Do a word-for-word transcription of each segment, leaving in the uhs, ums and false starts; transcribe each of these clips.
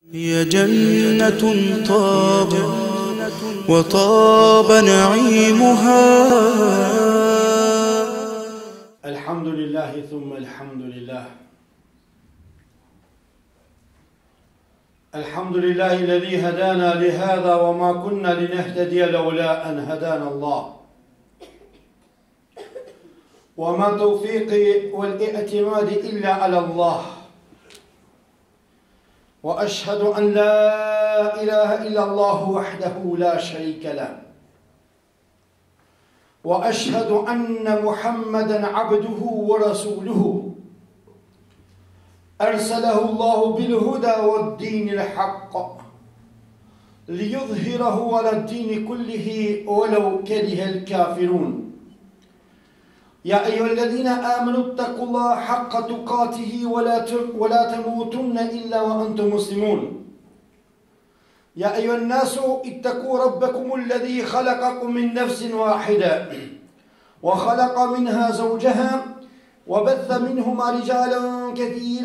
هي جنة طاب وطاب نعيمها. الحمد لله ثم الحمد لله. الحمد لله الذي هدانا لهذا وما كنا لنهتدي لولا أن هدانا الله، وما توفيقي والاعتماد إلا على الله، وأشهد أن لا إله إلا الله وحده لا شريك له، وأشهد أن محمدًا عبده ورسوله أرسله الله بالهدى والدين الحق ليظهره على الدين كله ولو كره الكافرون. يا أيها الذين آمنوا اتقوا الله حق تقاته ولا ولا تموتن إلا وأنتم مسلمون. يا أيها الناس اتقوا ربكم الذي خلقكم من نفس واحدة وخلق منها زوجها وبث منهما رجالا كثيرا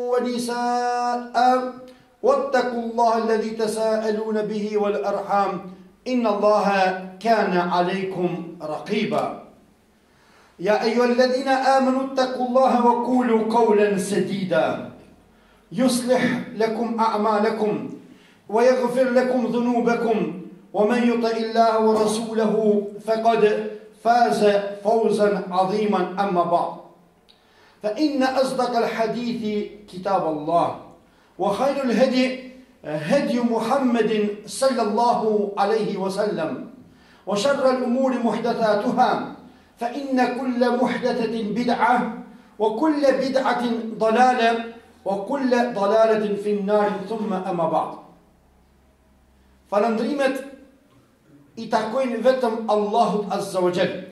ونساء واتقوا الله الذي تساءلون به والأرحام إن الله كان عليكم رقيبا. يا أيها الذين آمنوا اتقوا الله وقولوا قولا سديدا يصلح لكم أعمالكم ويغفر لكم ذنوبكم، ومن يطع الله ورسوله فقد فاز فوزا عظيما. أما بعد، فإن أصدق الحديث كتاب الله، وخير الهدي هدي محمد صلى الله عليه وسلم، وشر الأمور محدثاتها، فإن كل محدثة بدعة وكل بدعة ضلالة وكل ضلالة في النار. ثم أما بعد. Falëndrimet i takojnë vetëm Allahut Azza wa Jall.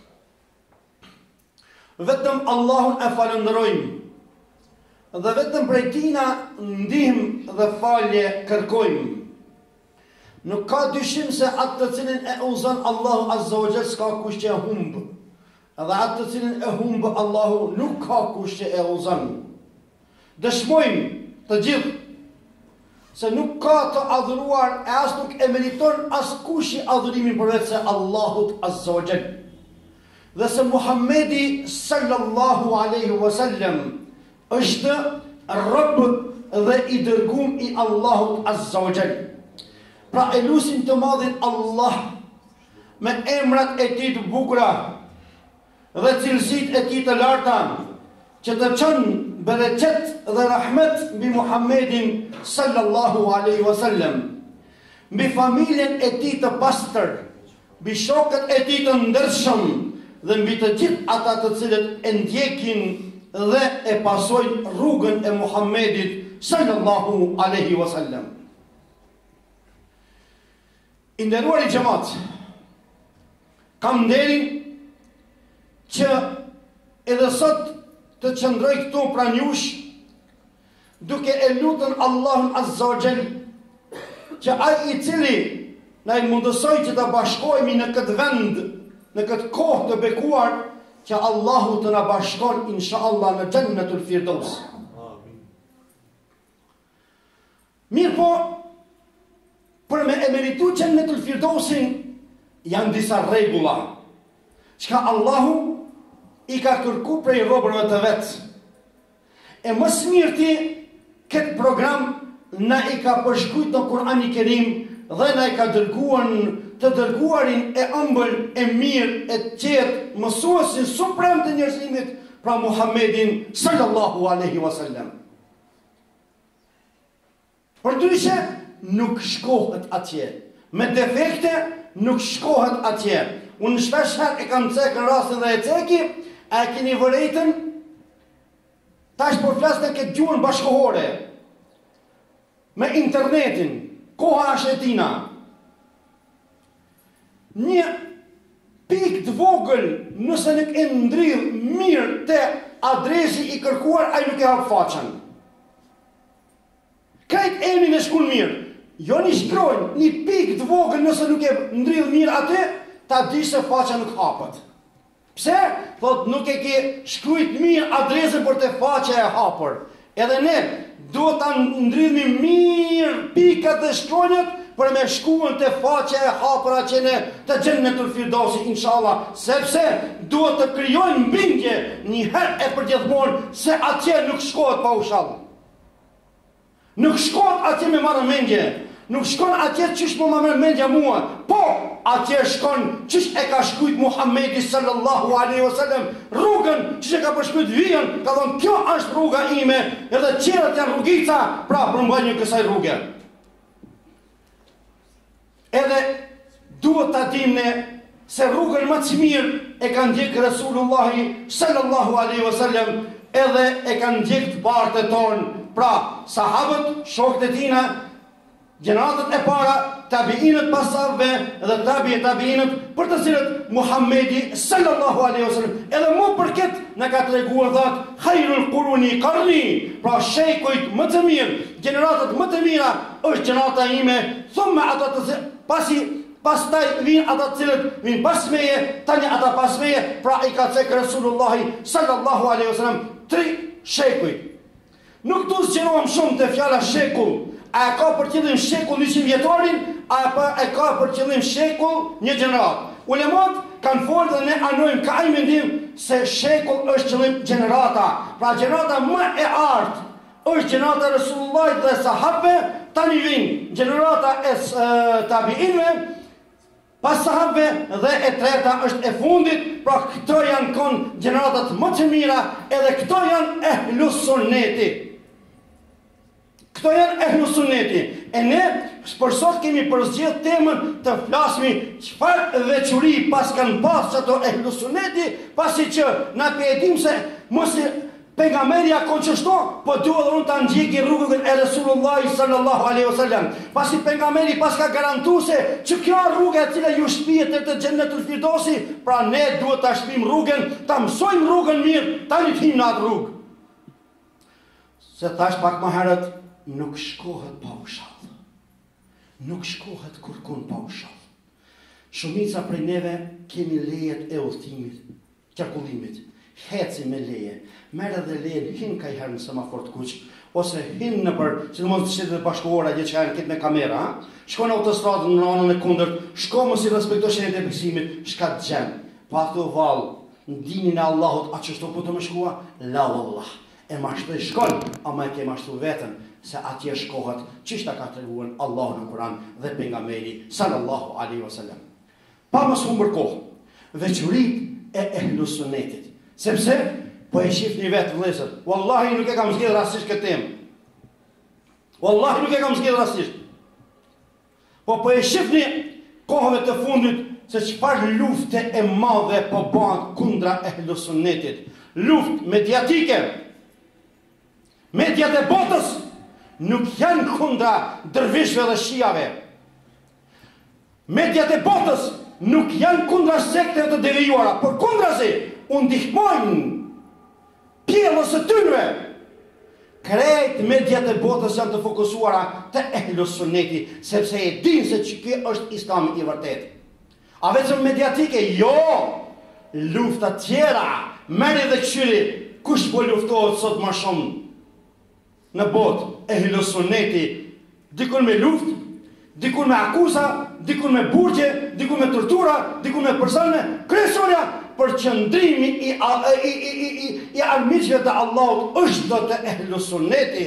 Vetëm Allahun e falëndrojmë dhe vetëm prej Tij na ndihmë dhe falje kërkojmë. Nuk ka dyshim se atë të cilin e udhëzon Allahu Azza wa Jall s'ka kush që e humbë, dhe atë të cilin e humbë Allahu nuk ka kush që e udhëzon. Dëshmojmë të gjithë se nuk ka të adhuruar e as nuk e meriton as kush i adhurimin përveç se Allahut Azza wa Jall, dhe se Muhammedi sallallahu alaihi wasallam është Rabb dhe i dërguar i Allahut Azza wa Jall. Pra e lutim të madhin Allah me emrat e Tij të bukura dhe cilësitë e Tij të larta që të çon bereqet dhe rahmet mbi Muhammedin sallallahu alaihi wasallam, mbi familjen e Tij të pastër, mbi shokët e Tij të ndershëm dhe mbi të gjithë ata të cilët e ndjekin dhe e pasojnë rrugën e Muhammedit sallallahu alaihi wasallam. I nderuar i xhamat, kam nderin që edhe sot të qëndroj këtu pranë jush, duke e lutën Allahun Azza wa Jall që ai i cili na i mundësoi që të bashkohemi në këtë vend, në këtë kohë të bekuar, që Allahu të na bashkon inshallah në Jannatul Firdaus. Mirë po, për me e meritu Jannatul Firdausin janë disa rregulla çka Allahu i ka kërku prej robërve të vetë. E më smirti këtë program na i ka përshkujt në Kur'an i Kerim dhe na i ka dërguar të dërguarin e ëmbël, e mirë, e qetë, mësuesin suprem të njerëzimit, pra Muhammedin sallallahu alaihi wasallam. Përdryshe nuk shkohet atje, me defekte nuk shkohet atje. Unë shpesh herë e kam cekën rastin dhe e ceki, a e keni vërejtën, tash po flas në këtë gjuhën bashkohore, me internetin, koha është e tina. Një pik të vogël, nëse nuk e ndridh mirë te adresi i kërkuar, ai nuk e hap faqen. Krejt emrin e shkon mirë, jo një shkrojnë, një pik të vogël, nëse nuk e ndridh mirë atë, ta di se faqja nuk hapet. Pse? Thot nuk e ke shkrujt mirë adresën për të faqja e hapur. Edhe ne duhet ta ndridhmi mirë mirë pikat dhe shkronjët për me shkuën të faqe e hapëra që në të Gjennetul Firdausi, inshallah, sepse duhet të krijojnë bindje një herë e përgjithmonë se atje nuk shkohet pa ushall. Nuk shkohet atje me marrë mendje, nuk shkon atje çish më marrë mendja mua, po atje shkon çish e ka shkruajt Muhamedi sallallahu alaihi wasallam, rrugën çish e ka përshkruajt vijën, ka thonë kjo është rruga ime, edhe tjerat janë rrugica, pra përmbajnë kësaj rruge. Edhe duhet ta dimë se rrugën më të mirë e ka ndjek Resulullahi sallallahu alaihi wasallam, edhe e kanë ndjek të bartët tonë, pra sahabët, shokët e tina, gjeneratët e para, tabiinët pas sahabëve dhe tabi e tabiinët, për të cilët Muhammedi sallallahu alaihi wasallam edhe më përket në ka treguar thatë khairul quruni qarni, pra shekujt më të mirë, gjeneratët më të mira është gjenerata ime, thumma ata të pasi pastaj vinë ata të cilët vinë pas meje, tani ata pas meje, pra i ka cekë Resulullahi sallallahu alaihi wasallam tri shekujt. Nuk du zgjerohem shumë të fjala shekull, a e ka për qëllim shekull njëqind vjetorin, a e ka për qëllim shekull një gjenerat. Ulemat kanë folë dhe ne anojmë ka i mendim se shekull është qëllim gjenerata. Pra gjenerata më e artë është gjenerata Resulullahit dhe sahabëve, tani vinë gjenerata e tabiinëve, pas sahabëve dhe e treta është e fundit, pra këto janë konë gjeneratat më të mira, edhe këto janë ehlu sunneti. Këto janë ehlu sunneti. E ne për sot kemi përzgjedh temën të flasmi çfarë veçuri pas kanë pas çato ehlu sunneti, pasi që na pedim se mos pejgamberi ka qështo, po duhet dhe unë të ndjeki rrugën e Resulullahi sallallahu alaihi wasallam. Pasi pejgamberi pas ka garantu se që kjo rrugë e cila ju shpihet të Gjennetul Firdausi, pra ne duhet ta shpim rrugën, ta mësojmë rrugën mirë, ta njëtim në atë rrugë. Se thash pak më herët, nuk shkohet pa ushall. Nuk shkohet kurkun pa ushall. Shumica prej neve kemi lejet e udhëtimit, qarkullimit. Heci me leje, merë dhe leje, hin ka i herë në semafor të kuq, ose hin në për, si në mund të qytetet bashkuara, gjë që ka në kitë me kamera, shko në autostradën në anën e kundërt, shko mos i respekto shenjat e besimit, shka të gjemë, pa të valë, në dinin e Allahut, a që shto po të më shkua, la Allah, e mashtu e shkon, ama e ke mashtu vetën, se atje shkohet, qishta ka të reguën Allahu në Kur'an dhe pejgamberi sallallahu alaihi wasallam. Pa mos humbër kohë, veçurit e ehlu sunnetit. Sepse, po e shifni vetë vëllezër, wallahi nuk e kam zgjedhur rastisht këtë temë. Wallahi nuk e kam zgjedhur rastisht. Po po e shifni kohëve të fundit se çfarë lufte e madhe po bëhen kundra ehlu sunnetit. Luftë mediatike. Mediat e botës nuk janë kundra dervishëve dhe shiave. Mediat e botës nuk janë kundra sekteve të devijuara, por kundrazi unë ndihmojnë pjellës e tyre. Krejt mediat e botës janë të fokusuara të ehlu sunneti, sepse e din se që kjo është islami i vërtet. A vetëm mediatike? Jo! Lufta tjera, meri dhe këshyri, kush po luftohet sot më shumë në botë? Ehlu sunneti, dikun me luft, dikun me akuza, dikun me burgje, dikun me tortura, dikun me përsane, kryesorja për qëndrimi i, i, i, i, i, i armiqve të Allahut është do të ehlu sunneti.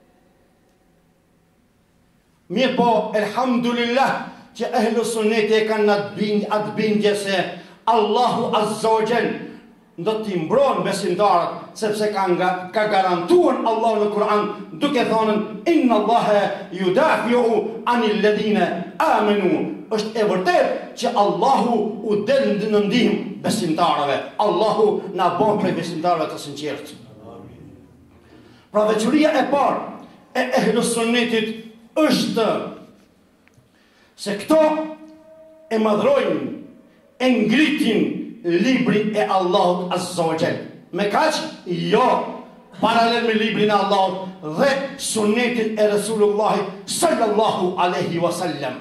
Mirë po, elhamdulillah, që ehlu sunneti e kanë atë bindje se Allahu Azza wa Jall do t'i mbron besimtarët, sepse ka, nga, ka garantuar Allahu në Kur'an duke thonën inna Allahe yudafi'u anil ladhina amanu. Është e vërtet që Allahu u del në ndihmë besimtarëve. Allahu na bën prej besimtarëve të sinqertë. Pra veçuria e parë e ehlu sunnetit është se këto e madhrojnë, e ngritin librin e Allahut Azza wa Jall. Me kaq? Jo. Paralel me librin e Allahut dhe sunnetin e Resulullahi sallallahu alaihi wasallam.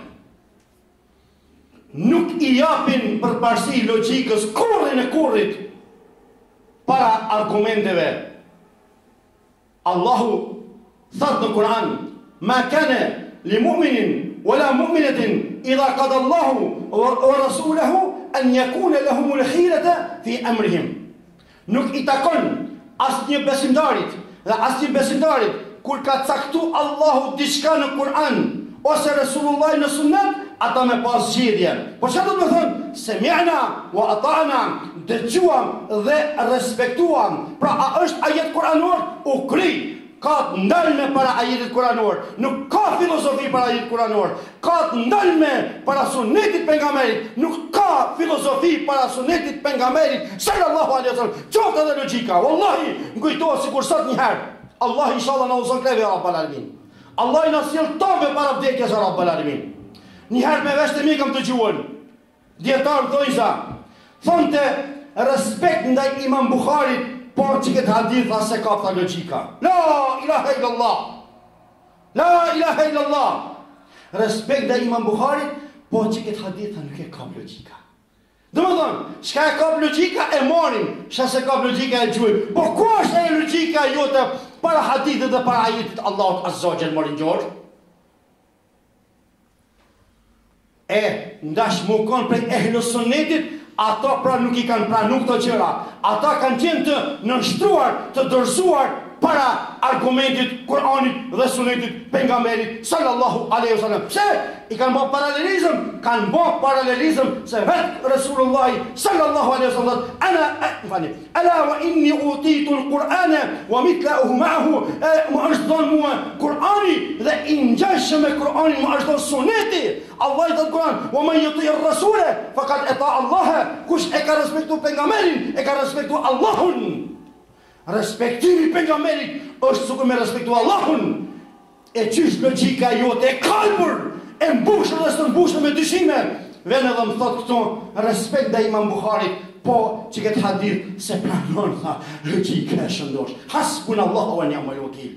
Nuk i japin përparësi logjikës kurrin e kurrit para argumenteve. Allahu thot në Kur'an: "Ma kana li mu'minin wala mu'minatin idha qada Allahu wa rasuluhu an yakuna lahumul khiyarata fi amrihim. Nuk i takon asnjë besimtarit dhe asnjë besimtarit kur ka caktu Allahu diçka në Kur'an ose Resulullah në Sunnet, ata me pas zgjedhje. Po çfarë do të thonë? Semi'na wa ata'na, dëgjuam dhe respektuam. Pra a është ajet kuranor? U kri. Ka të ndalme para ajetit kuranor. Nuk ka filozofi para ajetit kuranor. Ka të ndalme para sunetit pejgamberit. Nuk ka filozofi para sunetit pejgamberit sallallahu alaihi wasallam. Qoftë edhe logjika. Wallahi, më kujtohet sikur sot një herë. Allah inshallah na uzon kreve Rabbul Alamin. Allah i na sjell tobe para vdekjes Rabbul Alamin. Një herë me vesh të mi kam të gjuhën. Djetarë thojza, thonte respekt ndaj Imam Bukharit, por që këtë haditha se ka ta logjika. La ilaha illallah. La ilaha illallah. Respekt ndaj Imam Bukharit, por që këtë haditha nuk e ka logjika. Dhe më thonë, shka e ka logjika e morim, shka se ka logjika e gjuhim. Po ku është e logjika jote para hadithit dhe para ajetit Allahut Azza wa Jall morin gjorë? E, ndash mu konë prej ehlus sunnetit, ato pra nuk i kanë pranu këto gjëra. Ata kanë qenë të nështruar, të dorëzuar para argumentit Kur'anit dhe sunetit pejgamberit sallallahu alaihi wasallam. Pse? I kanë bërë paralelizëm, kanë bërë paralelizëm se vetë Resulullah sallallahu alaihi wasallam ana fani ala wa inni utitu al-Qur'ana wa mithluhu ma'ahu, më është dhënë mua Kur'ani dhe i ngjashëm me Kur'anin më është dhënë suneti. Allah i thotë Kur'an, wa man yuti ar-rasula faqad ata Allah. Kush e ka respektuar pejgamberin, e ka respektuar Allahun. Respektimi pejgamberit është sikur me respektu Allahun. E qysh logjika jote e kalbur, e mbushur dhe së mbushur me dyshime. Vjen edhe më thot këto respekt ndaj Imam Bukharit, po që këtë hadith se pranon tha logjika e shëndosh. Hasbunallahu wa ni'mal wakil.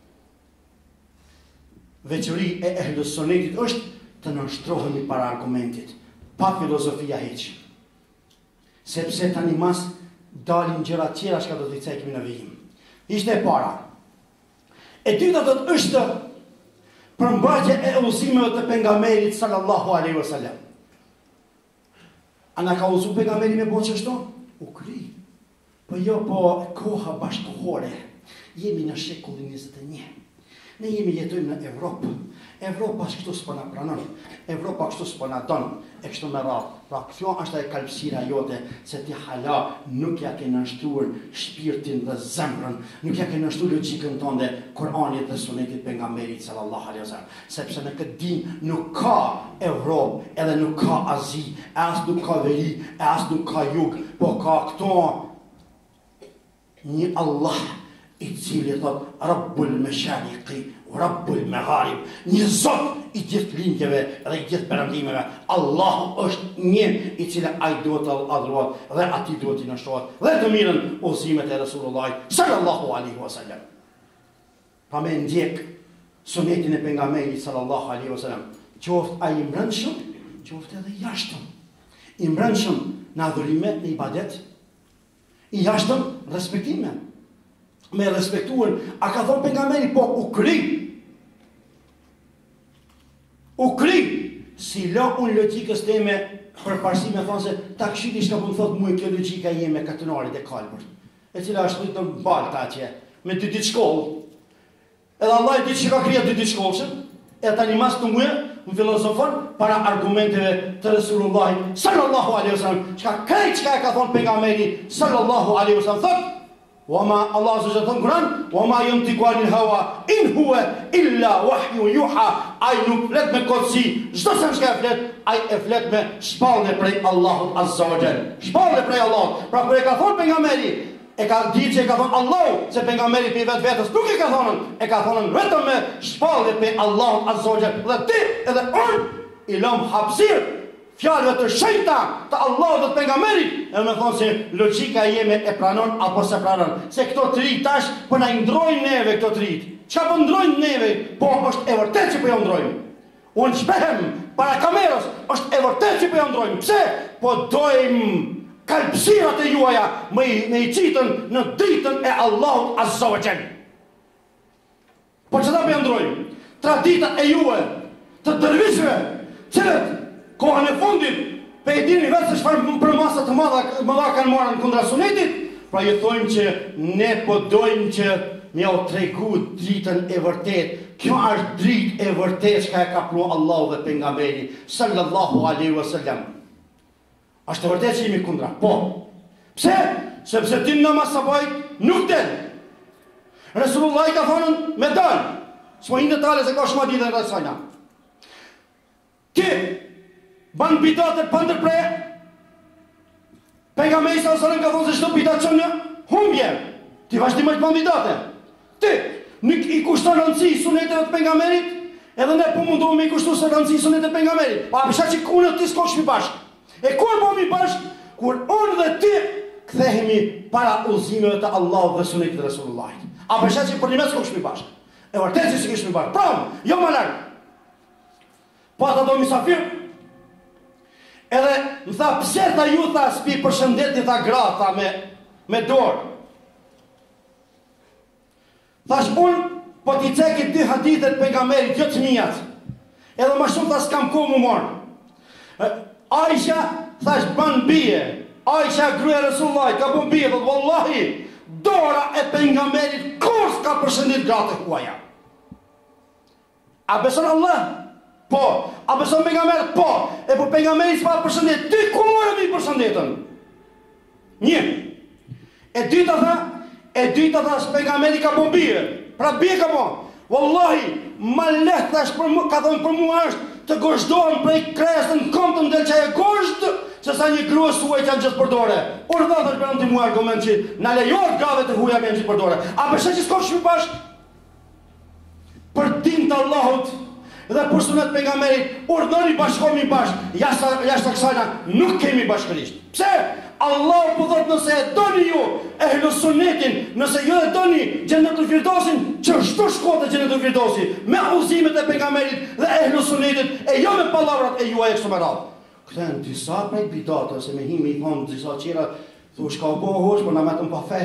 Veçori e ehlus sunnetit është të nënshtrohemi para argumentit, pa filozofia hiç. Sepse tani mas dalin gjëra tjera shka do të i cekimi në vijim. Ishte e para. E dyta do të është përmbajtje e udhëzimeve të pejgamberit sallallahu alaihi wasallam. A na ka udhëzuar pejgamberi me botë çështë? U kri. Po jo, po koha bashkëkohore. Jemi në shekullin njëzet e një. Ne jemi jetojmë në Evropë. Evropa kështu s'po na pranon. Evropa kështu s'po na don. E kështu me radhë. Pra kjo është e kalpsira jote se ti hala nuk ja ke nështruar shpirtin dhe zemrën, nuk ja ke nështruar logjikën tënde Kur'anit dhe Sunetit pejgamberit sallallahu alaihi wasallam. Sepse në këtë din nuk ka Evropë, edhe nuk ka Azi, as nuk ka veri, as nuk ka jug, po ka këto një Allah i cili thot Rabbul Mashariqi Rabbul Magharib, një Zot i gjithë lindjeve dhe i gjithë perëndimeve. Allahu është një i cili ai duhet të adhurohet dhe atij duhet të nështrohet dhe të mirën udhëzimet e Resulullah sallallahu alaihi wasallam. Pa me ndjek sunetin e pejgamberit sallallahu alaihi wasallam, qoftë ai i brendshëm, qoftë edhe i jashtëm. I brendshëm në adhurime, në ibadet, i jashtëm respektime. Me respektuar, a ka thonë pejgamberi, po u kri. U kri. Si la unë logjikës teme për parësi me thonë se ta këshiti shka po më thotë mu e kjo logjika jeme katenarit e kalbër. E cila është të në balta atje, me dy ditë shkollë. Edhe Allah i ditë që ka krija dy ditë shkollëshëm, e ta një mas të muje, në filozofon, para argumenteve të Resulullah sallallahu alaihi wasallam, çka krejt çka e ka thonë pejgamberi sallallahu alaihi wasallam, thotë, Wama Allah azza wa jalla Kur'an, wama yantiqu anil hawa in huwa illa wahyu yuha. Ai nuk flet me kotsi, çdo sa çka flet, ai e flet me shpallje prej Allahut azza wa jalla. Shpallje prej Allahut. Pra kur e ka thonë pejgamberi, e ka ditë që e ka thonë Allahu, se pejgamberi pe vetë vetës nuk e ka thonë, e ka thonë vetëm me shpallje prej Allahut azza wa jalla. Dhe ti edhe unë i lëm hapësirë fjalëve të shenjta të Allahut dhe të pejgamberit, e më thonë se logjika jeme e pranon apo se pranon. Se këto të ri tash po na i ndrojnë neve këto të ri. Çka po ndrojnë neve? Po është e vërtetë që po ja ndrojnë. Unë shpehem para kamerës, është e vërtetë që po ja ndrojnë. Pse? Po dojmë kalpsirat e juaja me me i qitën në ditën e Allahut azza wa jall. Po çfarë po ja ndrojnë? traditat e juve të dërvishve, cilët kohën e fundit pe e dini vetë se çfarë për masa të madha mëdha kanë marrë kundra sunetit, pra ju thojmë që ne po dojmë që më u tregu dritën e vërtet. Kjo është dritë e vërtet që e ka pru Allahu dhe pejgamberi sallallahu alaihi wasallam. Është e vërtet që jemi kundra. Po. Pse? Sepse ti në namaz sabahit nuk del. Resulullah i ka thonë me dal. S'mo i detale se ka shumë ditë rreth sajna. Ti ban bidate pa ndërprer. Pejgamberi sallallahu alaihi wasallam ka thonë se çdo bidat çon në humbje. Ti vazhdimisht ban bidate. Ti nuk i kushton rëndësi suneteve të pejgamberit, edhe ne po mundohemi i kushtu së rëndësi suneteve të pejgamberit. Pa përshka që ku në ti s'koshmi bashkë. E kur bëmi bashkë? Kur unë dhe ti kthehemi para udhëzimeve të Allahut dhe sunetit të Resulullahit. A përshka që për një mes s'koshmi bashkë. E vërtet që s'kishmi bashkë. Pramë, jo më largë. Po ata do misafir. Edhe më tha, pse tha ju tha s'pi përshëndeti tha gra, tha me, me dorë. Thash unë, po t'i cekit dy hadithet pejgamberit, jo të mijat. Edhe ma shumë tha s'kam ku mu morë. Aisha, thash ban bije. Aisha gruja Resulullah, ka bën bije, dhe wallahi, dora e pejgamberit kur s'ka përshëndit gratë e huaja. A beson Allah? Po. A beson pejgamberit? Po. E po pejgamberit s'pa përshëndit, ty ku morë mi përshëndetën? Një. E dyta tha, E dyta thash pejgamberi ka bën bie. Pra bie ka bën. Wallahi, ma lehtë thash për mua, ka thënë për mua është të gozhdohem prej kresën këmbën del çaj gozhd, se sa një grua suaj që janë gjithë përdore. Urdhë thash për anti mua argument që na lejohet grave të huaja me gjithë përdore. A besoj që s'ka shumë bashk? Për din të Allahut dhe për sunet pejgamberit, urdhëni bashkohemi bashk. Jashtë jashtë kësajna nuk kemi bashkërisht. Pse? Allah po thot nëse e doni ju ehlu sunetin, nëse ju e doni Xhenetul Firdosin, që çdo shkote Xhenetul Firdosi me udhëzimet e pejgamberit dhe ehlu sunetit e jo me pallavrat e juaja kështu me radhë. Kthehen disa prej bidate ose me himi i thonë disa qira, thuaj ka po hosh, por na vetëm pa fe.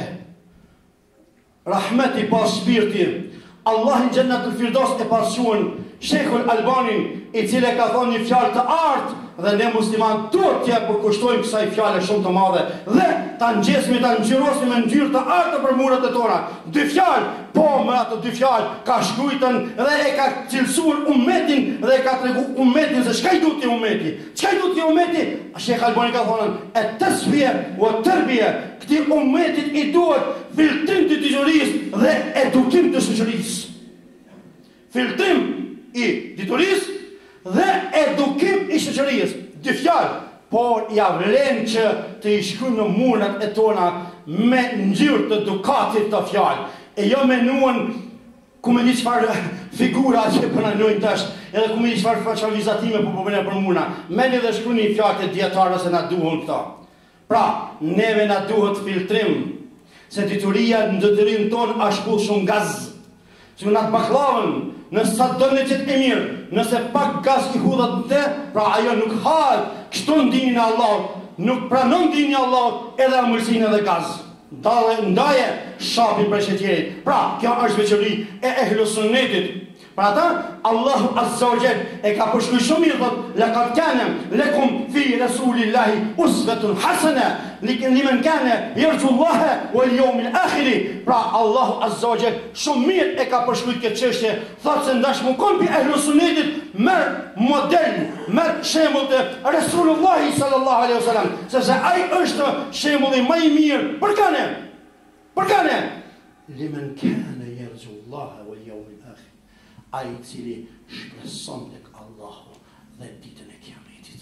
Rahmeti pas shpirti. Allah në Xhenetul Firdos e pasquhen Sheikhul Albanin, i cili ka thonë një fjalë të artë, dhe ne musliman duhet t'ja përkushtojmë kësaj fjale shumë të madhe dhe ta nxjesmi, ta ngjyrosim me ngjyrë të artë për muret e tona. Dy fjalë, po me ato dy fjalë ka shkrujtën dhe e ka cilësuar umetin dhe e ka tregu umetin se çka i duhet ti umeti. Çka i duhet ti umeti? Sheikh Albani ka thonë e tasfiya wa tarbiya, këtij umetit i duhet filtrim të diturisë dhe edukim të shoqërisë. Filtrim i diturisë dhe edukim i shoqërisë. Dy fjalë, por ja vlen që të i shkruajmë në muret e tona me ngjyrë të edukatit të fjalë. E jo me nuën ku me një çfarë figura që përnojnë tash, edhe ku me një çfarë faqavizatime po po bëne për muna. Merrni dhe shkruani fjalët e dietarëve se na duhen këto. Pra, neve na duhet filtrim, se dituria në detyrim ton është shumë gaz. Që në atë baklavën, nëse sa dënë që të mirë, nëse pak gaz i hudhat në te, pra ajo nuk halë, kështu në dinin e Allah, nuk pranon dinin e Allah edhe amërsin edhe gaz. Ndale, ndaje shapin për shëtjerit. Pra, kjo është veçori e ehlu sunnetit. Pra ata, Allahu Azza wa Jall e ka përshkruaj shumë mirë, thot, laqad kana lakum fi rasulillahi uswatun hasana liman kana yarju Allah wal yawmil akhir. Pra Allahu Azza wa Jall shumë mirë e ka përshkruaj këtë çështje, thot se ndash më kon pi ehlu sunnetit merr model, merr shembull të Resulullahi sallallahu alaihi wasallam, sepse ai është shembulli më i mirë. Për kanë? Për kanë? Liman kana yarju Allah wal yawmil akhir. Ai i cili shpreson tek Allahu dhe ditën e Kiametit.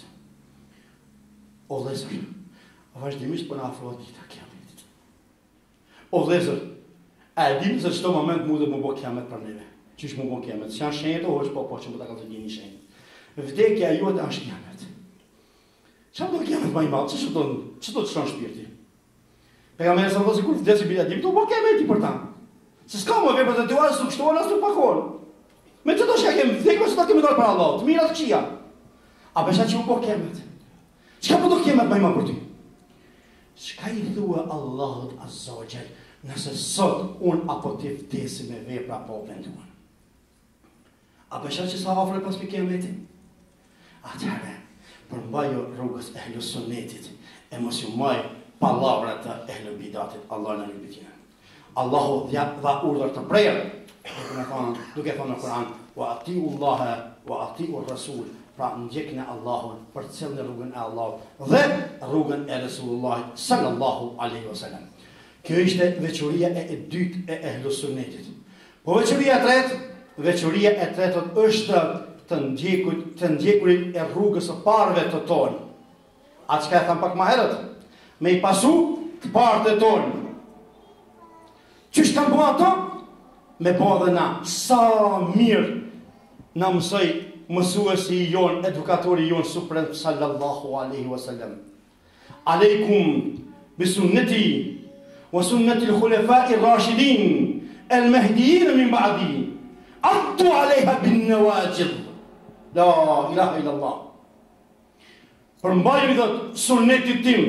O vëllezër, vazhdimisht po na afrohet dita e Kiametit. O vëllezër, a e dini se çdo moment mund të më bëj Kiamet për neve? Çish më bëj Kiamet? S'jan shenjë ose po po çmë ta ka të dini shenjë. Vdekja jote është Kiamet. Çfarë do Kiamet më i madh? Ç'është do? Ç'do të shon shpirti? Pejgamberi sa vozë kur vdesi bila dim, do bëj Kiamet për ta. Se s'ka më vepër të tua as nuk shtohen as nuk pakon. Me që do shka kemë vdekë, me që do kemi dalë për Allah, të mirat këqia. A besha që u po kemet? Qka po do kemet ma ima për ty? Qka i thua Allahut Azza wa Jall, nëse sot unë apo ti vdesi me vepra po venduan? A besha që sa afër pas kiametit? Atëherë, përmbajo rrugës e ehlus sunnetit, e mos ju maj palavrat të ehlul bidatit. Allah në ljubitin. Allahu dha urdhër të prerë, duke thonë në Kur'an, wa atiu Allahe, wa atiu Rasul, pra ndjekni Allahun, për cilën rrugën e Allahut dhe rrugën e Resulullah sallallahu alaihi wasallam. Kjo ishte veçoria e dytë e ehlus sunnetit. Po veçoria e tretë, veçoria e tretë është të ndjekurit, të ndjekurit e rrugës së parëve të tonë. Atë çka e tham pak më herët, me i pasu të parët e tonë. Qysh kanë bërë ato? Me bërë dhe na. Sa mirë na mësoi mësuesi i jon, edukatori i jon suprem sallallahu alaihi wasallam. Aleikum bi sunnati wa sunnati al-khulafa'i ar-rashidin al-mahdiyyin min ba'di. Addu 'alayha bin nawajid. La ilaha illallah. Përmbajemi thot sunnetit tim.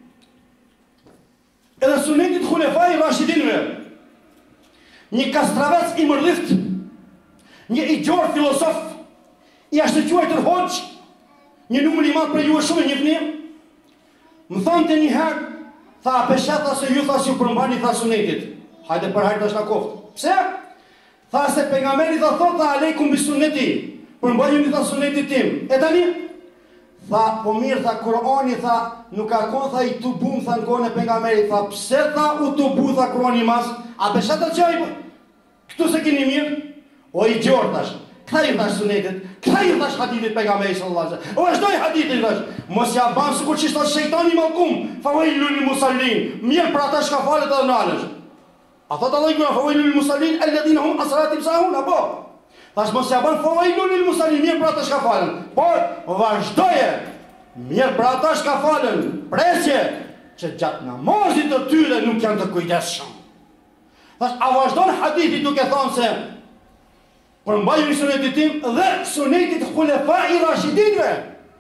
Edhe sunnetit khulefai rashidinëve. Një kastravec i mërdhift, një i gjorë filosof, i ashtë të quajtër hoq, një numër i madh për ju e shumë një fënim, më thonë të një herë, tha apeshat se ju tha si ju përmbani tha sunetit. Hajde për hajde është në koftë. Pse? Tha se pejgamberi tha thot tha aleikum bi sunneti, përmbani një tha sunetit tim. E tani? Tha, po mirë, tha, Kurani, tha, nuk ka konë, tha, i të bum, tha, në kone pejgamberi, tha, pse, tha, u të bu, tha, Kurani mas, a besha të qaj, këtu se kini mirë, o i gjorë, thash, këta i thash sunetit, këta i thash hadithit pejgamberi, sallallahu alaihi wasallam, o është doj hadithit, thash, mos ja banë, së kur që ishtë shejtani malkum, fa vejlu lë musallin, mirë pra ta shka falet edhe nalësh. A thot Allah i kuna, fa vejlu lë musallin, e ledhin hum asratim sahun, apo? Thash mos ja bën fawailu lil muslimin, mirë për ata që falen. Por vazhdoje. Mirë për ata që falen. Presje që gjatë namazit të tyre nuk janë të kujdesshëm. Thash a vazhdon hadithi duke thënë se përmbajuni sunetin tim dhe sunetit khulefai rashidinëve.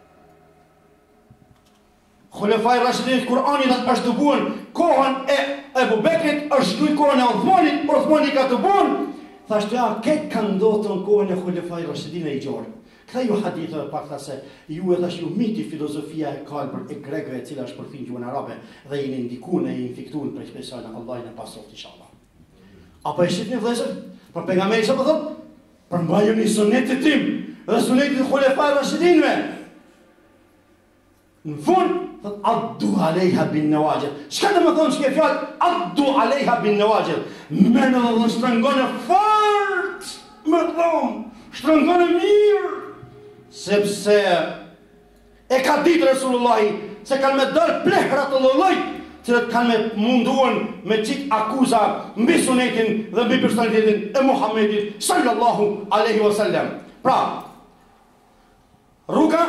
Khulefai rashidin Kur'ani është të buën kohën e Ebu Bekrit, është në kohën e Uthmanit, Uthmani ka të buën. Thashtë ja, këtë kanë ndodhur në kohën e Khulefai Rashidin e i gjorë. Këta ju hadithëve pak tha se ju e thash ju miti filozofia e kalbër e grekëve e cila është përthin gjuhën arabe dhe jeni ndikun e infektuar për shpesojnë në Allahin e pasoft inshallah. Apo e shqit një vlezër? Për pejgamberi që po thot? Përmbajuni sunetit tim dhe sunetit Khulefai Rashidinëve. Në fund, thot, addu alejha bin nawajid. Shka të më thonë që ke fjallë, addu alejha bin nawajid. Menë dhe dhe shtrëngone fort, më thonë, shtrëngone mirë. Sepse e ka ditë Resulullahi, se kanë me dërë plehrat të lëlloj, që kanë me munduan me qik akuza mbi sunetin dhe mbi personalitetin e Muhammedit sallallahu aleyhi wasallam. Pra, rruga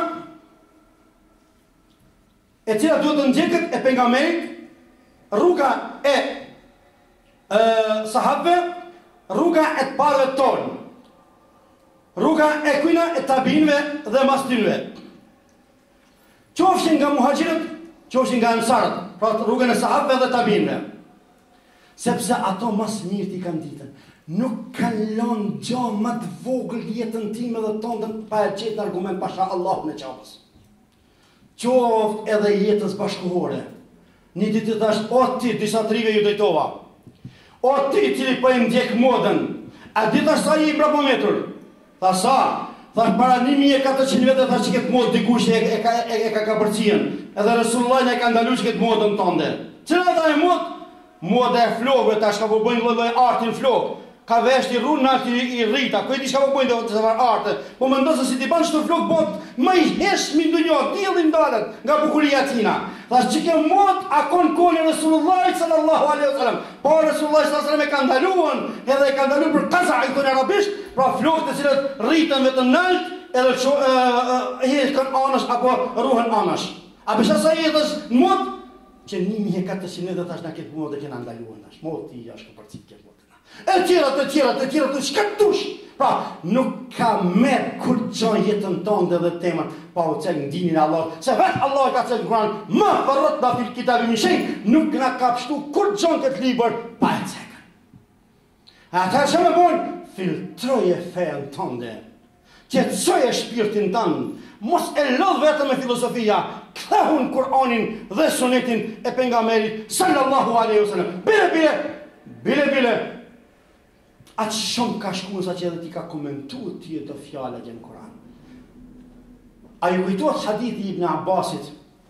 e cila duhet të ndjekët e pejgamberit, rruga e, e sahabëve, rruga e të parëve tonë, rruga e kujna e tabinëve dhe mastinëve. Qofshin nga muhajirët, qofshin nga ansarët, pra rrugën e sahabëve dhe tabinëve. Sepse ato mas mirë t'i kanë ditën. Nuk kanë lënë gjë më të vogël jetën time dhe tonë pa e gjetë argument pasha Allahun e qabës. Qoftë edhe jetës bashkëkohore. Një ditë të thash, o ti, disa trive ju dojtova. O ti, cili po e ndjek modën. A di thash sa i i brapometur? Tha sa? Thash para një mijë e katërqind vete thash që këtë modë dikush e, e, e, e, e ka ka përcien. Edhe Resulullah e ka ndalu që këtë modën tënde. Cila tha e modë? Modë e flogëve, tash ka po bëjnë lëlloj artin flogë. Ka vesh i rrunë nalt i rrita, ku e di shka po bëjnë të zëvar arte. Po më ndosë si ti banë që të flokë botë më i hesh mi ndonjot, djelin dalët nga bukuria tina. Thash që ke mod akon kone Resulullah sallallahu alaihi wasallam. Po Resulullah sallallahu alaihi wasallam e ka ndaluan, edhe e ka ndaluan për kaza i kënë arabisht, pra flokët e cilët rritën vetëm nalt, edhe që hesh kanë anash apo ruhen anash. A përshë sa jetës në mod, që një mijë e katërqind dhe thash na këtë mod e kena ndaluan nash. Mod ti jashtë përcit këtë mod. E tjera, të tjera, të tjera, të shkatush. Pra, nuk ka merë kur gjon jetën tonë dhe temën, pa u celë në dinin Allah, se vetë Allah ka celë në Kuran, më përrot da fil kitabi mi shenjë, nuk nga ka pështu kur gjon këtë liber, pa e cekën. Ata që me bojnë, filtroje fejën tonë dhe qetësoje shpirtin tënd, mos e lodh vetëm me filozofia, kthehu në Kur'anin dhe sunetin e pejgamberit sallallahu alaihi wasallam. Bile bile, bile bile. Atë shumë ka shkuar sa që edhe ti ka komentuar ti të fjalët e Kur'an. A ju kujtohet hadithi Ibn Abbasit,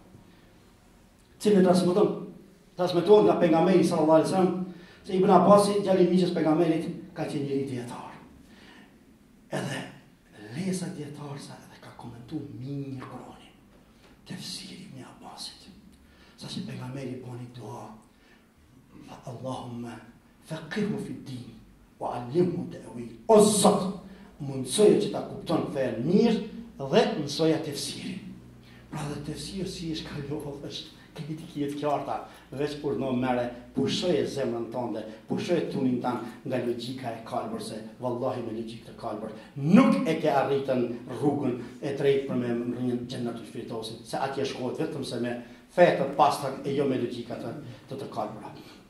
cilën transmeton, transmeton nga pejgamberi sallallahu alaihi wasallam, se Ibn Abbasi, djali i miqës pejgamberit, ka qenë njëri dietar. Edhe lesa dietarsa edhe ka komentuar mirë Kur'anin. Tefsiri Ibn Abbasit. Sa që pejgamberi boni dua, Allahumma faqihhu fi din wa allimhu ta'wil. O Zot, mundsoje që ta kupton fen mirë dhe mësoja tefsirin. Pra dhe tefsir si është kallohë, është kemi të kjetë qarta, veç kur në mere, pushoje zemrën tënde, pushoje tunin tanë nga logjika e kalbër, se vallahi me logjikë të kalbër, nuk e ke arritën rrugën e drejtë për me mrënjën gjennatul firdosit, se atje shkohet vetëm se me fetët pastak e jo me logjika të të, të kalbëra.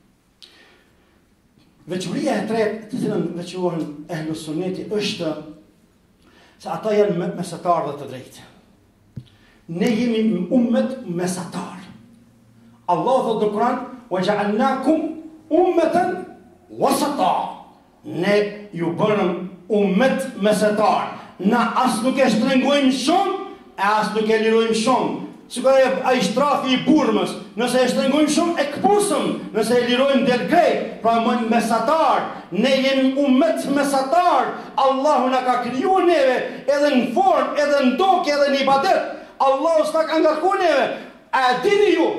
Veçuria e tretë të cilën veçohen ehlus sunneti është se ata janë mesatarë dhe të drejtë. Ne jemi ummet mesatar. Allah thotë në Kur'an, wa ja'alnakum ummatan wasata. Ne ju bënëm ummet mesatar. Na as nuk e shtrëngojmë shumë, e as nuk e lirojmë shumë. Sikur ai shtrafi i burmës, nëse e shtrëngojmë shumë e këpusëm, nëse e lirojmë del krejt, pra më mesatar. Ne jemi ummet mesatar. Allahu na ka krijuar neve edhe në formë, edhe në dokë, edhe në ibadet. Allahu s'ka ka ngarkuar neve. A dini ju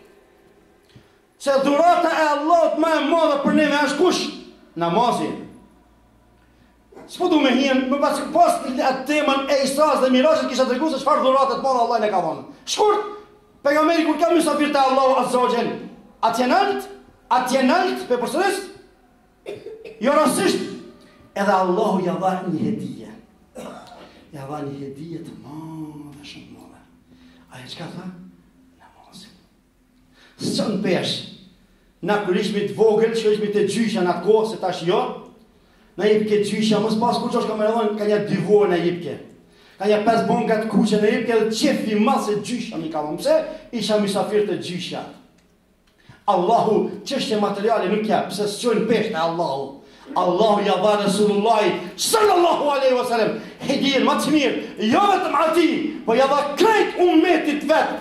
se dhurata e Allahut më e madhe për neve është kush? Namazi. S'po du me hien, më pas pas atë temën e Isras dhe Mirajit kisha treguar se çfarë dhurate të madhe Allah ne ka dhënë. Shkurt, pejgamberi kur ka mysafir te Allahu azza wa jall, atje nalt, atje nalt pe përsëris. Jo rastisht, edhe Allahu ja dha një hedije. Ja dha një hedije të madhe, shumë madhe. Ai çka tha? Namazi. S'çon pesh. Na kur ishmi të vogël, që ishmi të gjysha në atë kohë, se tash jo, na jepke gjysha, mos pas kur qosh ka me redhon, ka një dy vore na jepke. Ka një pes bongat kuqe na jepke dhe qefi mas e gjysha mi ka më pse, isha misafir të gjysha. Allahu, çështje materiale nuk jep, pse s'qojnë peshte Allahu. Allahu ja dha Resulullahi sallallahu alaihi wasallam hedije më të mirë, jo vetëm atij, po ja dha krejt ummetit vet.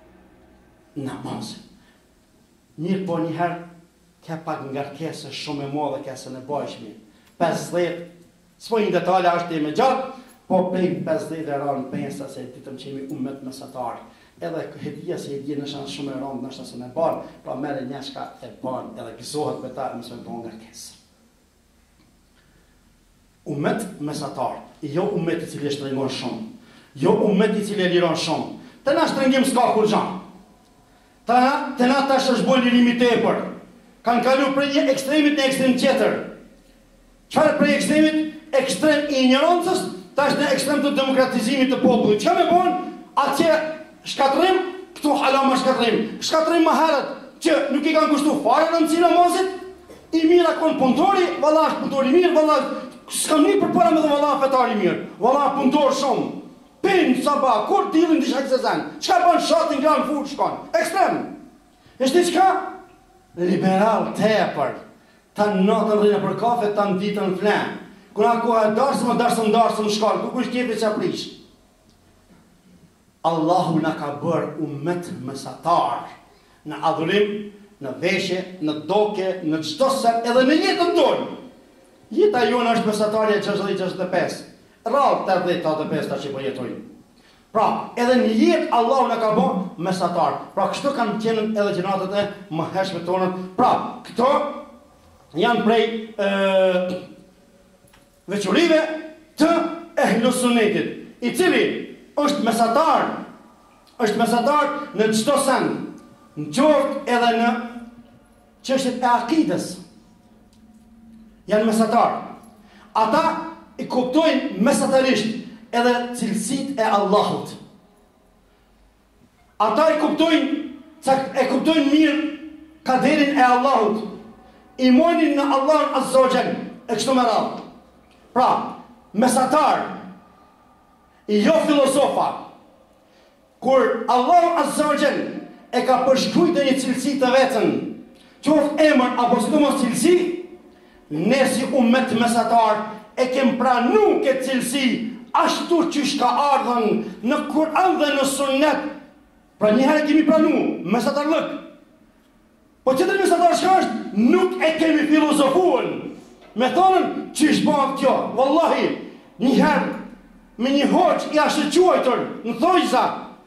Namazin. Mirë po njëherë, ka pak ngarkesë shumë e madhe kësë në bashmi. pesëdhjetë, s'po një detale është e me gjatë, po prej pesëdhjetë e ranë pensa se ditëm që jemi ummet mesatar. Edhe hedija se hedija në shanë shumë e ranë nështë se në banë, pra mere njëshka e banë edhe gëzohet me ta mësë me po ngarkesë. Ummet mesatar, jo ummet i cili e shtrëngon shumë, jo ummet i cili e liron shumë. Të na shtrëngim s'ka kur gjanë. Të na tash është bërë lirimi tepër. Kanë kalu prej një ekstremit në ekstrem tjetër. Çfarë prej ekstremit? Ekstrem i ignorancës, tash në ekstrem të demokratizimit të popullit. Çka më bën? Atje shkatrim, këtu hala më shkatrim. Shkatrim më herët që nuk i kanë kushtuar fare rëndësi namazit. I mirë akon punëtori, valla është punëtori mirë, valla s'kam një përpara me dhe valla fetari mirë. Valla punëtor shumë. Pinë, sabah, kur t'ilin disha këse zanë. Qka përnë shatin granë furë shkon? Ekstrem. E shti qka? Liberal, tepër. Ta në natën rrinë për kafe, ta në ditën flenë. Kuna koha e darsëm, darsëm, darsëm shkallë. Kukush kjepi që aprish. Allahu na ka bërë ummet mesatar. Në adhurim, në veshje, në doke, në çdo sen, edhe në jetën tonë. Jeta jonë është mesatarja gjashtëdhjetë gjashtëdhjetë e pesë. Rallë të ardhejtë të të pesta që po jetojnë. Pra, edhe një jetë Allah në ka bo mesatar. Pra, kështu kanë qenë edhe gjenatët e më heshme tonët. Pra, këto janë prej e, veçurive të ehlus sunnetit, i cili është mesatar, është mesatar në çdo sen, në qoftë edhe në çështjet e akides. Janë mesatar. Ata i kuptojnë mesatarisht edhe cilësit e Allahut. Ata i kuptojnë, e kuptojnë mirë kaderin e Allahut. Imonin në Allahun Azza wa Jall, e kështu me radhë. Pra, mesatar jo filozofa. Kur Allah Azza wa Jall e ka përshkrujtë një cilësi të vetën, qoftë emër apo sidomos cilësi, ne si ummet mesatar e kem pranu këtë cilësi ashtu që shka ardhën në Kur'an dhe në Sunnet. Pra njëherë kemi pranu mesatar lëk. Po që të një mesatar shka është, nuk e kemi filozofuën. Me thonën që shbam kjo. Wallahi, njëherë me një hoq i ashtë quajtër në thojza,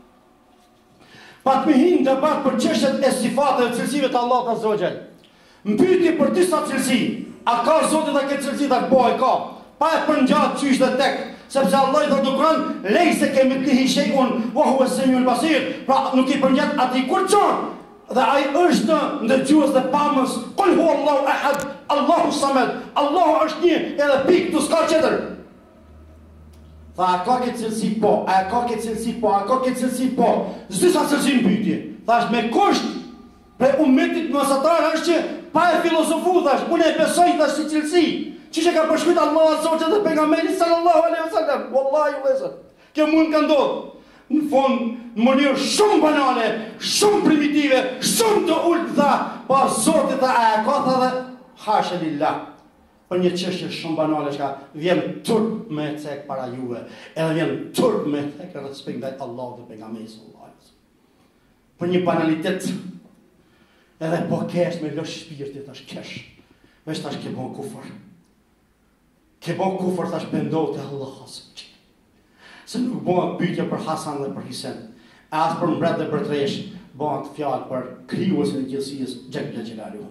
pa të mihin debat për qështet e sifateve cilësive të Allah të Azogjel. Më pyti për disa cilësi, a ka zotit dhe këtë cilësi të këboj, ka, pa e për njëtë që ishte tek, sepse Allah i dhe në Kur'an, lej se kemi të lihi shekun, vahu e semi unë basir, pra nuk i për njëtë ati kur qanë, dhe ai është ndërgjues dhe pamës, kul hu Allahu ahad, Allahu samed, Allahu është një, edhe pik, tu s'ka qëtër. Tha, a ka këtë cilësi po, a ka këtë cilësi po, a ka këtë cilësi po, zdysa cilësi në pytje. Tha, është me kusht, pre umetit mësatar është që pa e filozofu, tha, është unë e besoj, tha, si cilësi, që që ka përshkujt Allah Azza dhe pejgamberi sallallahu alaihi wasallam, wallahi u lesër, kjo mund ka ndodhë, në fond, në mënyrë shumë banale, shumë primitive, shumë të ullë, tha, pa Zotit, tha, a e ka, tha dhe, hashe lillah. Për një çështje shumë banale që vjen turp me cek para juve, edhe vjen turp me cek respekt ndaj Allahut dhe pejgamberit sallallahu alaihi wasallam. Për një banalitet, edhe po kesh me lësh shpirtit tash kesh. Vesh tash ke bon kufër. Ke bon kufër tash pendohet te Allahu. Se nuk bëhet pyetje për Hasan dhe për Hisen, as për mbret dhe për tresh, bëhet fjalë për krijuesin e gjithësisë, Xhelal Xhelalu.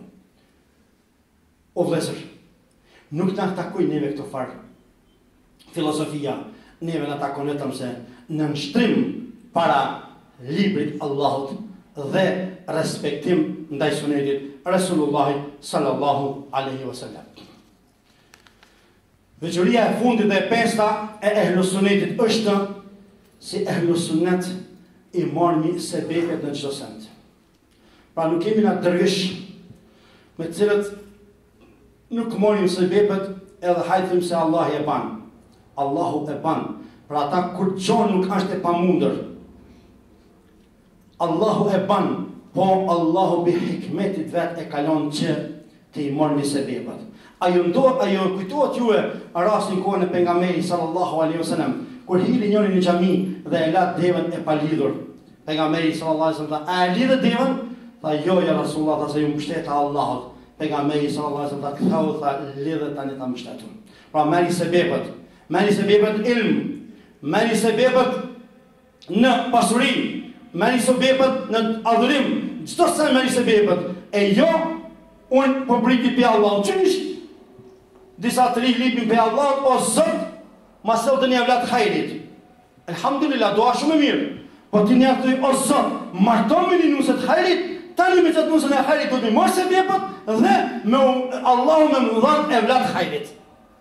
O vëllezër, nuk të takoj neve këto farë filozofia, neve në takon vetëm se në nështrim para librit Allahut dhe respektim ndaj sunetit Resulullahi sallallahu alaihi wasallam. Veçuria e fundit dhe e pesta e ehlus sunetit është si ehlus sunet i marrni sebepet në çdo send. Pra nuk kemi na dërvish me cilët nuk morim sebepet edhe hajtim se Allah e ban. Allahu e ban. Pra ata kur qonë nuk është e pamundër. Allahu e ban, po Allahu bi hikmetit vet e kalon që të i morni sebepet. Ajo ndodh, ajo kujtohet juve rastin kohën e pejgamberit sallallahu alaihi wasallam, kur hili njëri në xhami dhe e la devën e palidhur. Pejgamberi sallallahu alaihi wasallam tha, a e lidhe devën? Tha, jo ja Rasulullah, tha se ju mbështet Allahut. Pejgamberi sallallahu alaihi wasallam tha, kthau tha lidhe tani ta mbështetun. Pra merri sebepet, merri sebepet ilm, merri sebepet në pasuri, merri sebepet në adhurim, çdo sa merri sebepet. E jo unë po briti pe Allahut. Çish disa të rinj lipin pe Allahut, o Zot, ma sotën ja vlat hajrit. Elhamdulillah, dua shumë mirë. Po ti ne thuj, o Zot, martomi në nuset hajrit, tani me çat nusën e hajrit do të mos se vepet dhe me Allahu me mdhan e vlat hajrit.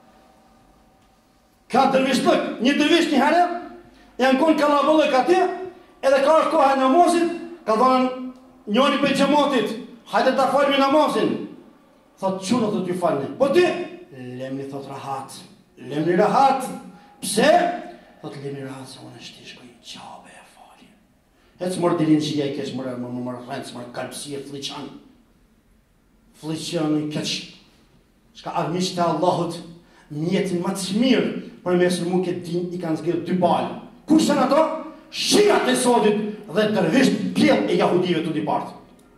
Ka dërvishtëk, një dërvisht një herë, janë konë kalabollëk atje, edhe ka është koha e namazit, ka thonë njëri për xhamatit, hajde ta falmi namazin. Thot, çuna do t'ju falni. Po ti, lemni thot rahat, lemni rahat. Pse? Thot lemni rahat se unë shti shkoj qabe e falje. Hec mërë dilin që ja i kesh mërë mërë mërë rëndës, mërë kalpsirë, fliqan. Fliqan i kesh. Shka armisht e Allahut, mjetin më të mirë, për mesër mu këtë din i kanë zgjirë dy balë. Kur sen ato? Shirat e sodit dhe dërvisht pjell e jahudive të dy partë.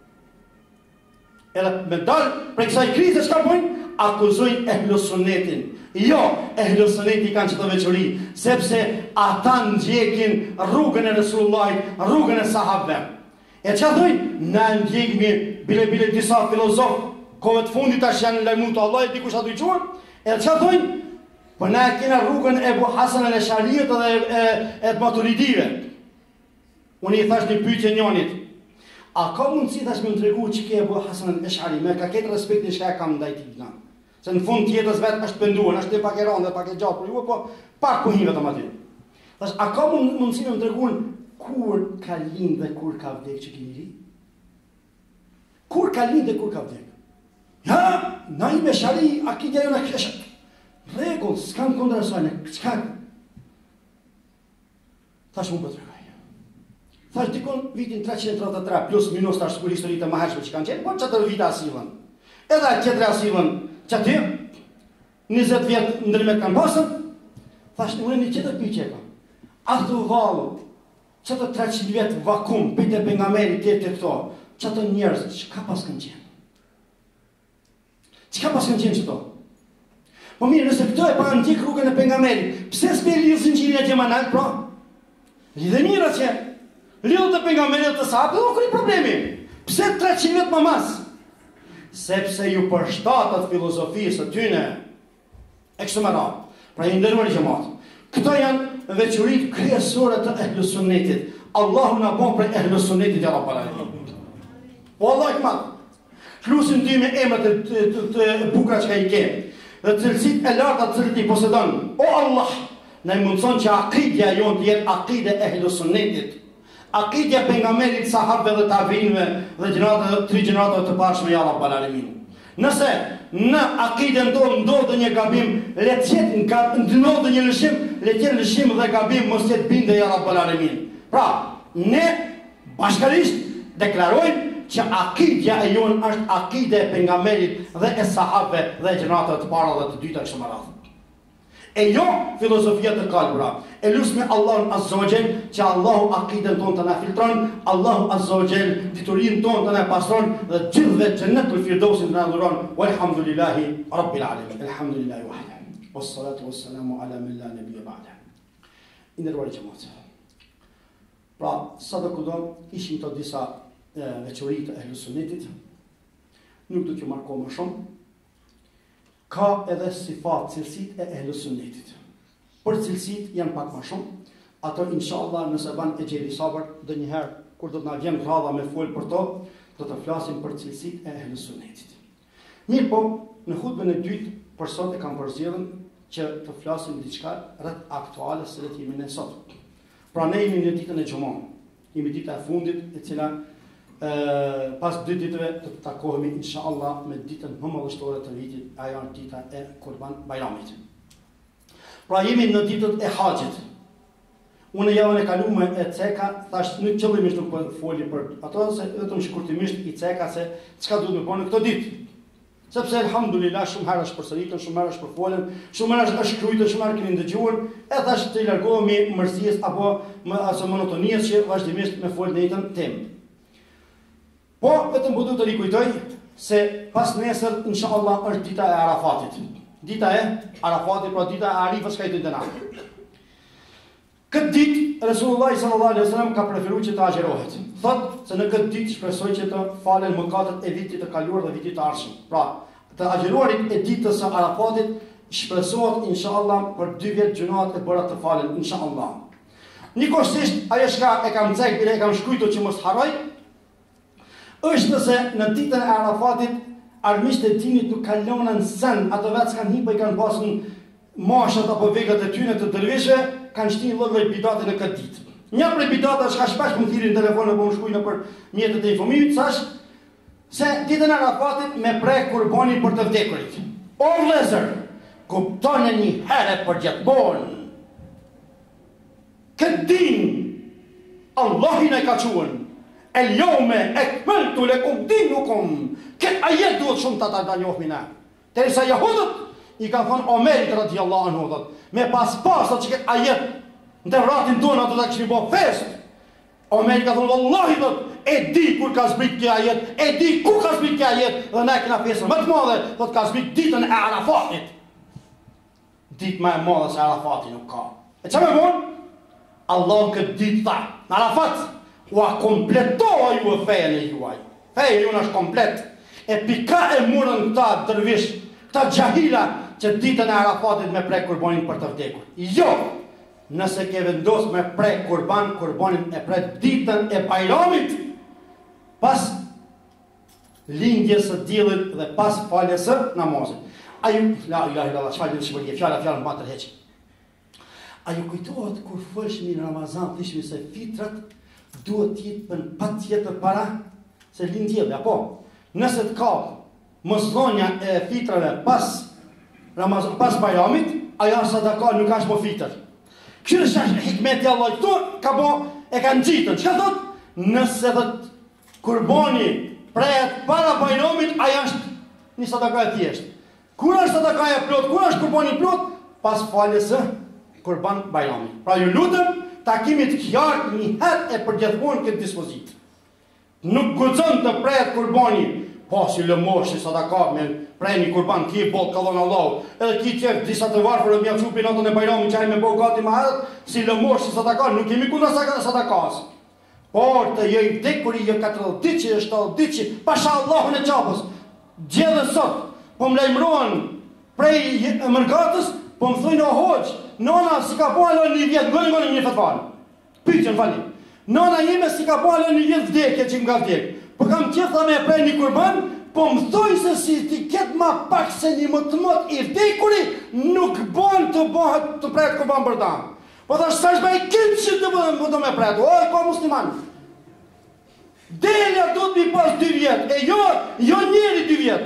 Edhe me dalë për kësaj krize shka bojnë, akuzojnë ehlus sunnetin. Jo, ehlus sunneti kanë qëto veçori, sepse ata ndjekin rrugën e Resulullahit, rrugën e sahabëve. E që thujnë? Na ndjekmi bile bile disa filozofë, kove të fundit tash janë lajmu të Allah, e dikush atë i quar, e që thujnë? Po na e kena rrugën e Ebu Hasan e Lesharijet dhe e, e, e Maturidive. Unë i thash një pyetje njënit, a ka mundësi thash me më tregu që ke Ebu Hasan e Leshari, me ka ketë respektin shka e kam ndaj ti nga. Se në fund tjetës vetë është penduar, është të pak e randë dhe pak e gjatë për ju, po pak po hive të ma ty. Thash, a ka mundësi me më tregu kur ka lind dhe kur ka vdek që kini ri? Kur ka lind dhe kur ka vdek? Ja, na i me shari, a ki djejo në kreshet. Regull, s'kam kondra sajnë, s'ka. Thash mu po tregoj. Thash dikon vitin treqind e tridhjetë e tre plus minus tash kur historitë e mëhershme që kanë qenë, po çfarë vita sillen. Edhe tjetër sillen çati njëzet vjet ndërmjet kanë pasur. Thash unë një tjetër pyetje kam. A thu vallu, çato treqind vjet vakum, pite pejgamberi tjetër këto, çato njerëz çka pas kanë qenë? Çka pas kanë qenë çto? Po mirë, nëse këto e pa ndjek rrugën e pejgamberit, pse s'pe lidh zinxhirin e Gjemanat, pra? Lidhe mirë atje. Lidhë të pejgamberit të sahabëve, do kri problemi. Pse treqind vjet më mas? Sepse ju përshtatat filozofisë të tyne e kështu me radhë. Pra i nderuar xhamat. Këto janë veçoritë kryesore të Ehlus Sunnetit. Allahu na bën për Ehlus Sunnetit ya Rabbal Alamin. Po Allah i madh. Flusin ty me emrat të bukura që i ke. Dhe cilësitë e larta të cilët i posedon. O Allah, na mundson që akidja jonë të jetë akide e Ehlus Sunnetit. Akidja pejgamberit, sahabëve dhe tabiinëve dhe gjeneratave, tri gjeneratave të pashme ya Rabbal Alamin. Nëse në akiden tonë ndodhë një gabim, le të jetë ndodhë një lëshim, le të jetë lëshim dhe gabim, mos jetë binde ya Rabbal Alamin. Pra, ne bashkërisht deklarojmë që akidja e jonë është akide e pejgamberit dhe e sahabëve dhe gjeneratave të para dhe të dyta kështu me radhë. E jo filozofia të kalbura. E lusme Allahun Azza wa Jall që Allahu akiden tonë të na filtron, Allahu Azza wa Jall diturinë tonë të na pastron dhe gjithëve xhennetul firdausin të na dhuron. Walhamdulillahi rabbil alamin. Alhamdulillahi wahda. Wassalatu wassalamu ala man la nabiyya ba'da. Nderuar xhamat. Pra, sa do kudo ishin të disa veçori të Ehlus Sunnetit. Nuk do t'ju marko më shumë. Ka edhe sifat, cilësit e Ehlus Sunnetit. Për cilësit janë pak më shumë, ato inshallah nëse ban e gjeri sabër, dhe njëherë, kur do të na vjen radha me folë për to, do të flasim për cilësit e Ehlus Sunnetit. Mirë po, në hutbën e dytë, për sot e kam përzgjedhur që të flasim diçka rreth aktuale se të jemi ne sot. Pra ne jemi në ditën e xumon, jemi dita e fundit e cila Uh, pas dy ditëve të takohemi inshallah me ditën më madhështore të vitit, ajo është dita e Kurban Bayramit. Pra jemi në ditët e Haxhit. Unë javën e kaluar e ceka, thash nuk qëllimisht nuk po foli për ato, se vetëm shkurtimisht i ceka se çka duhet të bëni këtë ditë. Sepse alhamdulillah shumë herë është përsëritur, shumë herë është përfolën, shumë herë është shkruajtur, shumë herë keni dëgjuar, e thash të largohemi mërzisë apo më as monotonisë që vazhdimisht me fol në njëjtën temë. Po, vetëm po du të rikujtoj se pas nesër, inshallah, është dita e Arafatit. Dita e Arafatit, pra dita e Arifës ka i të dëna. Këtë ditë, Resulullah sallallahu alaihi wasallam ka preferuar që të agjerohet. Thot se në këtë ditë shpresoj që të falen mëkatet e vitit të kaluar dhe vitit të ardhshëm. Pra, të agjeruarit e ditës së Arafatit shpresohet, inshallah, për dy vjet gjunaat e bëra të falen, inshallah. Nikosisht, ajo shka e kam cek, bile e kam shkujtur që mos harroj, është nëse në ditën e Arafatit armiqtë e dinit nuk kalonën sen, ato vetë s'kan hipë i kanë pasur mashat apo vegat e tyre të dervishëve, kanë shtinë lloj-lloj bidate në këtë ditë. Një prej bidatave që ka shpesh më thirrin telefon apo më shkruajnë për mjetet e informimit, thash se ditën e Arafatit me prek kurbanin për të vdekurit. O vëllezër, kuptoni një herë për gjithmonë. Këtë dinë Allahu na ka thënë El jome ekmeltu lekum dinukum. Këtë ajet duhet shumë të ta njohmi na. Derisa jahudët i kanë thënë Omerit radhiyallahu anhu thot, me pas pasat që këtë ajet në vratin tonë ato ta kishim bë fest. Omeri ka thënë vallahi thot, e di kur ka zbrit kjo ajet, e di ku ka zbrit kjo ajet, dhe na kena festën më të madhe, thot ka zbrit ditën e Arafatit. Ditë më e madhe se Arafati nuk ka. E çfarë bën? Allah këtë ditë tha, në Arafat ua kompletoha ju e fejën e juaj. Fejën ju në është komplet. E pika e murën këta dërvish, këta gjahila që ditën e Arafatit me prej kurbanin për të vdekur. Jo, nëse ke vendos me prej kurban, kurbanin e prej ditën e Bayramit, pas lindjes së diellit dhe pas faljes së namazit. Aju, la ilaha illallah, çfarë të shpërie, fjala fjala më të heq. Aju kujtohet kur folshmi në Ramazan, thishmi se fitrat duhet jetë për pa tjetër para se lindjeve, apo? Nëse të ka mësdhonja e fitrave pas Ramazan, pas Bayramit, ajo sadaka nuk është më fitër. Kërë është hikmeti Allah këtu, ka bo, e kanë gjitën. Që ka thot? Nëse thot, kurbani prejet para bajramit, aja është një sadaka e thjeshtë. Kur është sadaka e plot, kur është kurbani plot, pas faljes së kurban bajramit. Pra ju lutëm, takimit kjartë një herë e përgjithmonë këtë dispozitë. Nuk guxon të prejet kurbani, po si lëmosh, si sadaka me prej një kurban, ki bot, ka dhonë Allah, edhe ki qef, disa të varfër, dhe mja qupi natën e bajrami, qaj me bo gati ma herët, si lëmosh, si sadaka, nuk kemi kundra sadakas. Por të jë i vdekuri, jë katërdhjetë diqi, shtatëdhjetë diqi, pasha Allahun e qabës, gjedhe sot, po më lejmruan prej mërgatës, po më thujnë o hoqë, nona si ka po alon një vjetë, gënë gënë një fetfalë, pyqën fali, nona jime si ka po alon një vjetë vdekje që më ka vdekë, po kam qetha me prej një kurban, po më thuj se si ti ketë ma pak se një më të mot i vdekuri, nuk bon të bëhet të prejtë kurban për ta. Po dhe shtë shme i kimë që të më të me prejtë, oj, ko musliman. Delja do të mi pas dy vjetë, e jo, jo njeri dy vjetë.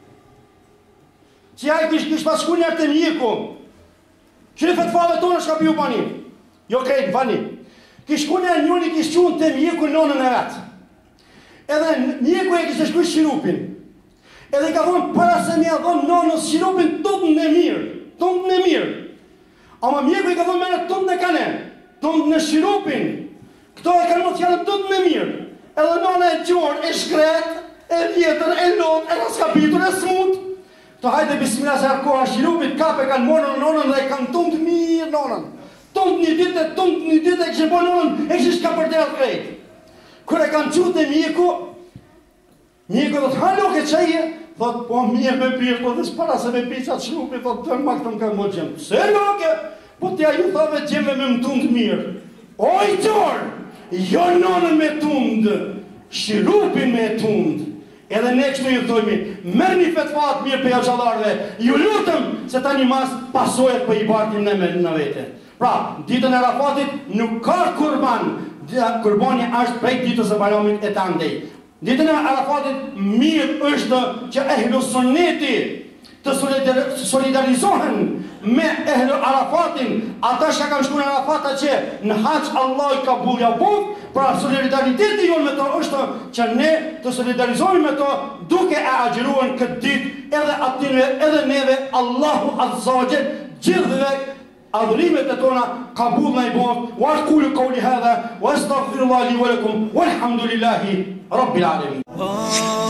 Që ja i kish, kish pas shku njerë të mjeku, që në fetfave tonë shka piju pani, jo krejtë, fani. Kish shku njerë njëni kish qunë të mjeku nonën e vetë. Edhe mjeku e kishte shkuj shirupin. Edhe ka thonë, para se mi a thonë nonës shirupin, tëndën e mirë, tëndën e mirë. Ama mjeku i ka thonë mene tëndën e kane, tëndën e shirupin. Këto e kanë më të fjallë tëndën e mirë. Edhe nona e gjorë, e shkret, e vjetër, e lot, e raskapitur, e smut. Këto hajde bismillah se arkoha shirupit, kape kanë morën nonën dhe e kanë tëndë mirë nonën. Tëndë një ditë, tëndë një ditë, e kështë bo nonën, e kështë ka përderë krejtë. Kër e kanë qute mjeku, mjeku dhe të halo ke qaje, thot, po mirë me pirë, po dhe s'para se me piqat shrupi, thot, të ma këtë më ka më gjemë. Se loke, po t'ja ju thave gjeme me më tundë mirë. Oj, gjorë, jo nonën me tundë, shirupin me tundë. Edhe ne kështu ju thojmi, merë një fetfat mirë për javxalarve, ju lutëm se ta një mas pasojet për i bartim në, në vete. Pra, ditën e Arafatit nuk ka kurban, kurbani është prej ditës e bajramit e të andej. Ditën e Arafatit mirë është që ehlu sunneti të solidarizohen me ehlu Arafatin, ata që kanë shku në Arafata që në haqë Allah i ka bulja buf, pra solidariteti jonë me to është që ne të solidarizohen me to duke e agjeruan këtë dit edhe atinve edhe neve Allahu Azzajel gjithve adhurimet e tona kabul në i bot, wa aqulu qawli hadha, wa astaghfirullahi wa lakum, walhamdulillahi rabbil alamin.